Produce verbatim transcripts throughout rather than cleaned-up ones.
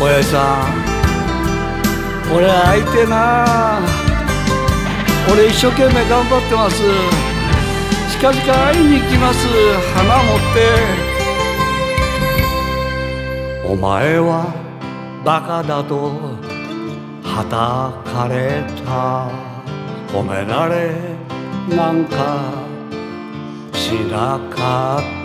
親父さん、俺会いてな。俺一生懸命頑張ってます。近々会いに行きます。花持って。お前はバカだとはたかれた。褒められなんかしなかった。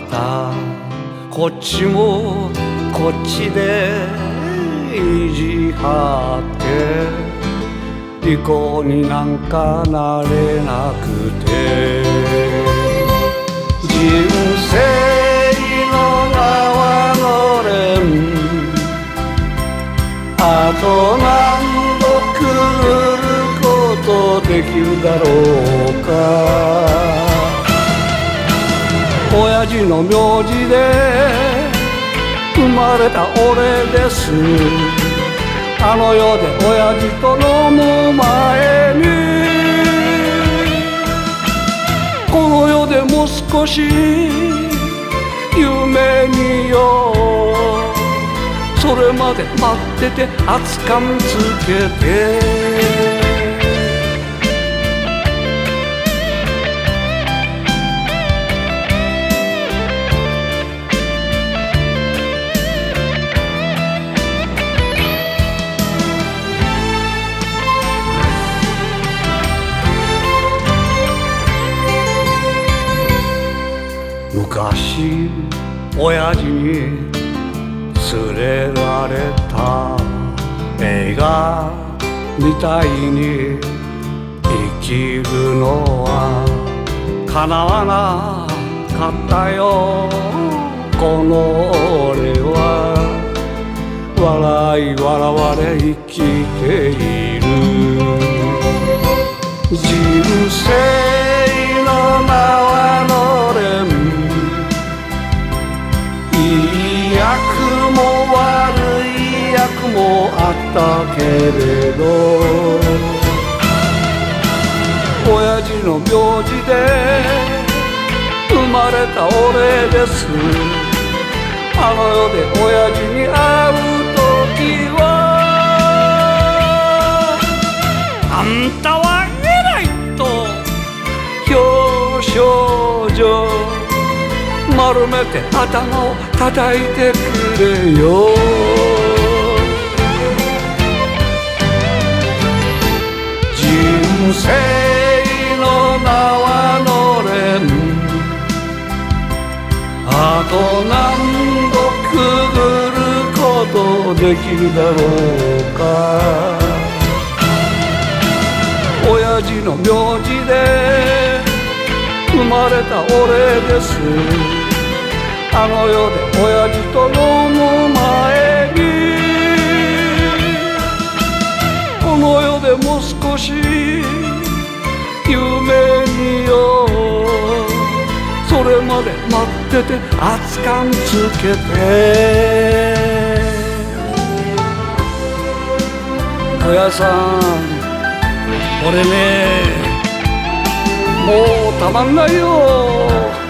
こっちもこっちで意地張って離婚になんかなれなくて、人生の縄のれんあと何度くぐることできるだろうか。親父の名字で生まれた俺です。あの世で親父と飲む前にこの世でもう少し夢見よう。それまで待ってて熱燗つけて。昔親父に連れられた。映画みたいに生きるのはかなわなかったよ。この俺は笑い笑われ生きている。人生の縄のれんいい役も悪い役もあったけれど親父の名字で生まれた俺です。あの世で親父に会う時はあんたは偉いと表彰状丸めて頭を叩いてくれよ。人生の縄のれんあと何度くぐることできるだろうか。親父の名字で生まれた俺です。あの世で親父と飲む前にこの世でもう少し夢見よう。それまで待ってて熱燗つけて。親さん俺ねもうたまんないよ。